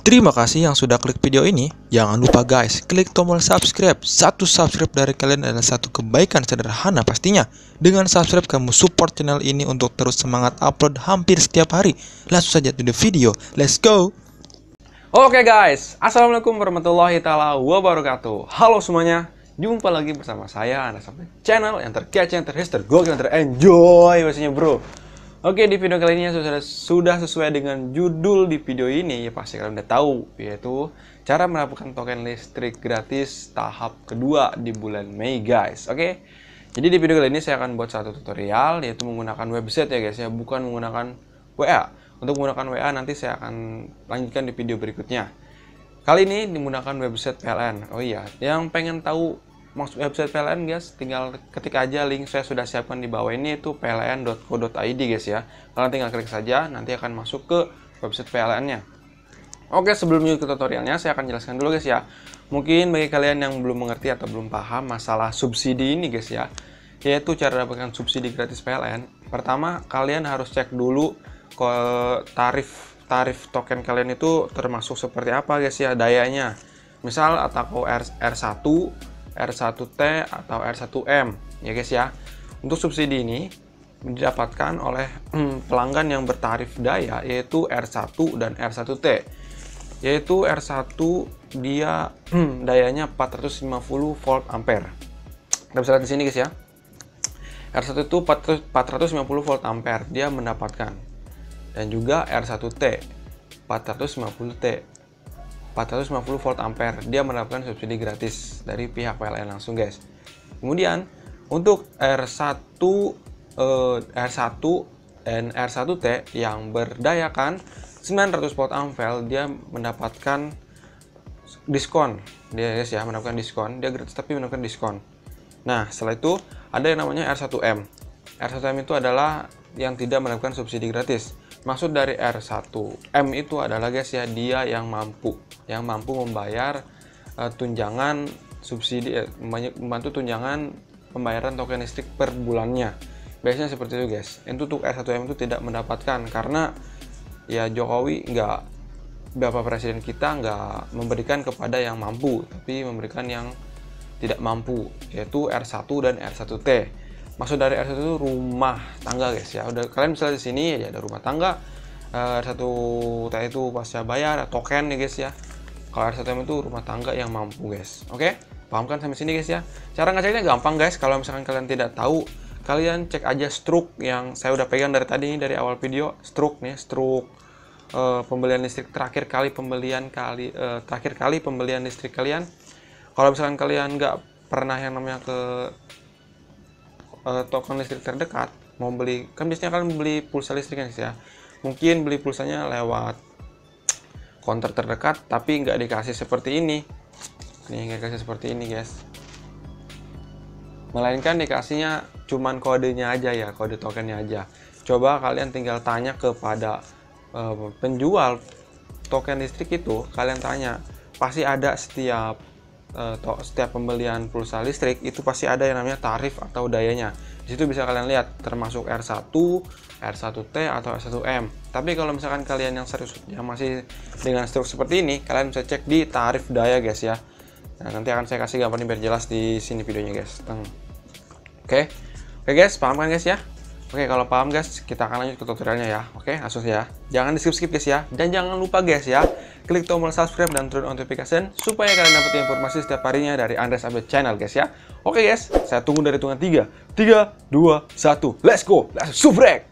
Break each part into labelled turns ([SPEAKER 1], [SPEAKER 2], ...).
[SPEAKER 1] Terima kasih yang sudah klik video ini. Jangan lupa guys, klik tombol subscribe. Satu subscribe dari kalian adalah satu kebaikan sederhana pastinya. Dengan subscribe kamu support channel ini untuk terus semangat upload hampir setiap hari. Langsung saja to the video. Let's go.
[SPEAKER 2] Oke guys, assalamualaikum warahmatullahi taala wabarakatuh. Halo semuanya, jumpa lagi bersama saya Anda sampai channel yang terkece, yang terhits, tergokil, yang terenjoy pastinya bro. Oke, di video kali ini sudah sesuai dengan judul di video ini, ya pasti kalian udah tahu, yaitu cara mendapatkan token listrik gratis tahap kedua di bulan Mei guys. Oke, jadi di video kali ini saya akan buat satu tutorial, yaitu menggunakan website ya guys ya, bukan menggunakan WA. Untuk menggunakan WA nanti saya akan lanjutkan di video berikutnya. Kali ini menggunakan website PLN. Oh iya, yang pengen tahu maksud website PLN guys, tinggal ketik aja link saya sudah siapkan di bawah ini, itu pln.co.id guys ya. Kalian tinggal klik saja, nanti akan masuk ke website PLN-nya. Oke, sebelum lanjut ke tutorialnya, saya akan jelaskan dulu guys ya. Mungkin bagi kalian yang belum mengerti atau belum paham masalah subsidi ini guys ya, yaitu cara dapatkan subsidi gratis PLN. Pertama, kalian harus cek dulu ke tarif token kalian itu termasuk seperti apa guys ya, dayanya. Misal atau R1, R1T atau R1M ya guys ya. Untuk subsidi ini didapatkan oleh pelanggan yang bertarif daya, yaitu R1 dan R1T. Yaitu R1 dia dayanya 450 volt ampere. Kita bisa lihat di sini guys ya. R1 itu 450 volt ampere dia mendapatkan. Dan juga R1T 450T 450 volt ampere dia mendapatkan subsidi gratis dari pihak PLN langsung guys. Kemudian untuk R1 dan R1T yang berdayakan 900 volt ampere dia mendapatkan diskon. Dia guys ya, mendapatkan diskon. Dia gratis tapi mendapatkan diskon. Nah, setelah itu ada yang namanya R1M. R1M itu adalah yang tidak mendapatkan subsidi gratis. Maksud dari R1M itu adalah guys ya, dia yang mampu membayar tunjangan subsidi, membantu tunjangan pembayaran token listrik per bulannya. Biasanya seperti itu guys. Untuk R1M itu tidak mendapatkan karena ya Jokowi Bapak Presiden kita nggak memberikan kepada yang mampu, tapi memberikan yang tidak mampu, yaitu R1 dan R1T. Maksud dari R1 itu rumah tangga guys ya. Udah kalian bisa lihat di sini ya, ada rumah tangga. R1T itu pasca bayar token ya guys ya. Kalau R1M itu rumah tangga yang mampu guys. Oke? Paham kan sampai sini guys ya? Cara ngeceknya gampang guys. Kalau misalkan kalian tidak tahu, kalian cek aja struk yang saya udah pegang dari tadi dari awal video. Struk nih, struk pembelian listrik terakhir kali pembelian listrik kalian. Kalau misalkan kalian nggak pernah yang namanya ke token listrik terdekat, mau beli, kan biasanya kalian beli pulsa listrik guys ya, mungkin beli pulsanya lewat counter terdekat tapi nggak dikasih seperti ini nih, nggak dikasih seperti ini guys, melainkan dikasihnya cuman kodenya aja ya, kode tokennya aja. Coba kalian tinggal tanya kepada penjual token listrik itu, kalian tanya, pasti ada setiap pembelian pulsa listrik itu pasti ada yang namanya tarif atau dayanya. Di situ bisa kalian lihat termasuk R1, R1T atau R1M. Tapi kalau misalkan kalian yang serius yang masih dengan struk seperti ini, kalian bisa cek di tarif daya guys ya. Nah, nanti akan saya kasih gambarnya biar jelas di sini videonya guys. Oke guys, paham kan guys ya? Oke, kalau paham guys, kita akan lanjut ke tutorialnya ya. Oke, langsung ya. Jangan di skip guys ya. Dan jangan lupa guys ya, klik tombol subscribe dan turn on notification supaya kalian dapat informasi setiap harinya dari Andres Update Channel guys ya. Oke guys, saya tunggu dari hitungan 3, 2, 1, let's go. Subrek.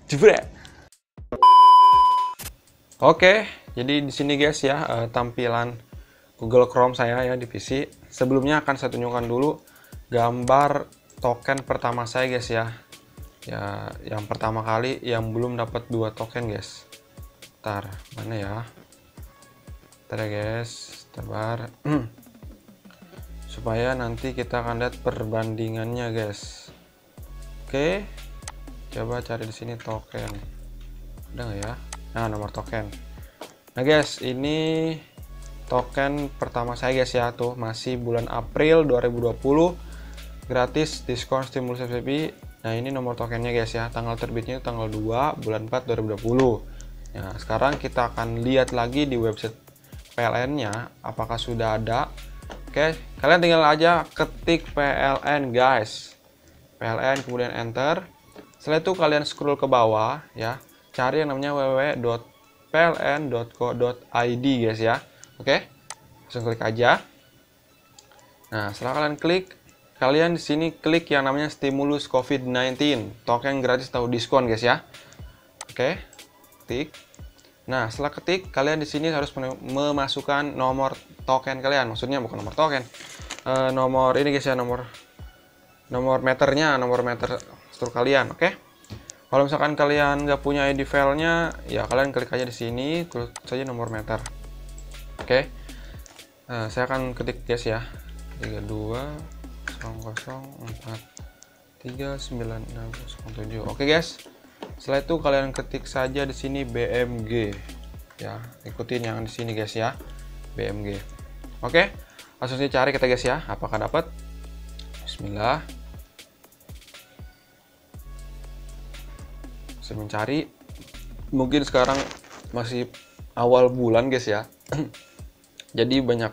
[SPEAKER 2] Oke, jadi di sini guys ya, tampilan Google Chrome saya ya di PC. Sebelumnya akan saya tunjukkan dulu gambar token pertama saya guys ya. Ya, yang pertama kali yang belum dapat 2 token guys. Ntar mana ya? Ntar ya guys, sabar. Supaya nanti kita akan lihat perbandingannya guys. Oke, coba cari di sini token. Udah nggak ya? Nah, nomor token. Nah guys, ini token pertama saya guys ya, tuh masih bulan April 2020, gratis diskon stimulus SPP. Nah, ini nomor tokennya guys ya, tanggal terbitnya tanggal 2 bulan 4 2020. Nah, sekarang kita akan lihat lagi di website PLN-nya apakah sudah ada. Oke, kalian tinggal aja ketik PLN guys. PLN kemudian enter. Setelah itu kalian scroll ke bawah ya, cari yang namanya www.pln.co.id guys ya. Oke, langsung klik aja. Nah, setelah kalian klik, kalian di sini klik yang namanya stimulus COVID-19, token gratis atau diskon guys ya. Oke, ketik. Nah, setelah ketik, kalian di sini harus memasukkan nomor token kalian. Maksudnya bukan nomor token, nomor ini guys ya, nomor meternya, nomor meter store kalian. Oke. Kalau misalkan kalian nggak punya ID filenya, ya kalian klik aja di sini, klik saja nomor meter. Oke. Nah, saya akan ketik guys ya, 3200439607. Oke guys. Setelah itu kalian ketik saja di sini BMG ya, ikutin yang di sini guys ya, BMG. Oke, langsung saja cari kita guys ya, apakah dapat? Bismillah. Saya mencari, mungkin sekarang masih awal bulan guys ya, jadi banyak.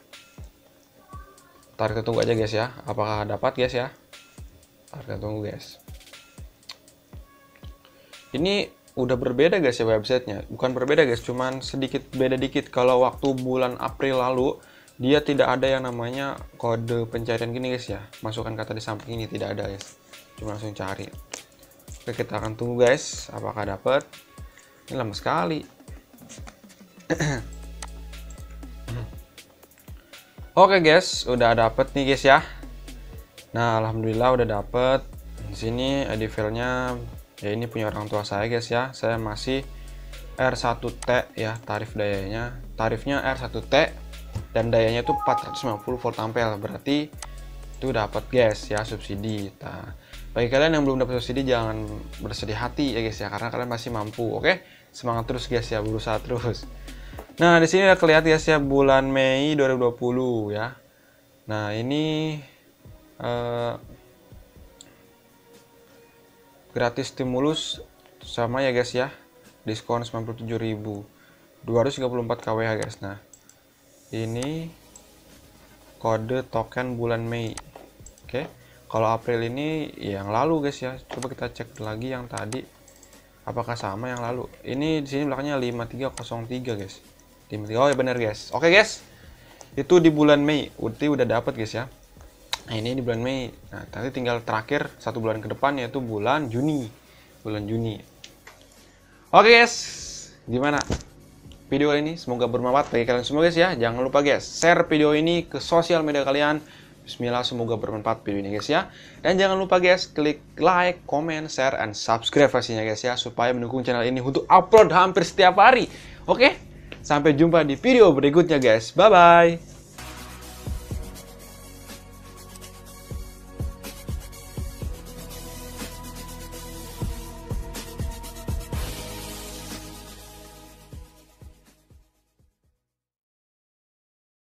[SPEAKER 2] Tarik tunggu aja guys ya, apakah dapat guys ya? Tarik tunggu guys. Ini udah berbeda guys ya websitenya, bukan berbeda guys, cuman sedikit beda dikit. Kalau waktu bulan April lalu dia tidak ada yang namanya kode pencarian gini guys ya, masukkan kata di samping ini, tidak ada guys, cuma langsung cari. Oke, kita akan tunggu guys, apakah dapat. Ini lama sekali. Oke guys, udah dapet nih guys ya. Nah, alhamdulillah udah dapet. Di sini ID filenya ya, ini punya orang tua saya guys ya. Saya masih R1T ya, tarifnya R1T dan dayanya itu 450 volt ampere, berarti itu dapat guys ya subsidi. Nah, bagi kalian yang belum dapat subsidi jangan bersedih hati ya guys ya, karena kalian masih mampu. Oke, semangat terus guys ya, berusaha terus. Nah, di sini udah kelihatan guys ya, bulan Mei 2020 ya. Nah, ini gratis stimulus sama ya guys ya, diskon 97.000, 234 kWh guys. Nah, ini kode token bulan Mei. Oke, kalau April ini yang lalu guys ya, coba kita cek lagi yang tadi apakah sama yang lalu. Ini di sini belakangnya 5303 guys. 53, oh ya benar guys. Oke guys, itu di bulan Mei, udah dapat guys ya. Nah, ini di bulan Mei. Nah, nanti tinggal terakhir 1 bulan ke depan, yaitu bulan Juni. Oke guys, gimana video ini? Semoga bermanfaat bagi kalian semua guys ya. Jangan lupa guys, share video ini ke sosial media kalian. Bismillah, semoga bermanfaat video ini guys ya. Dan jangan lupa guys, klik like, comment, share, and subscribe pastinya guys ya, supaya mendukung channel ini untuk upload hampir setiap hari. Oke, sampai jumpa di video berikutnya guys. Bye-bye.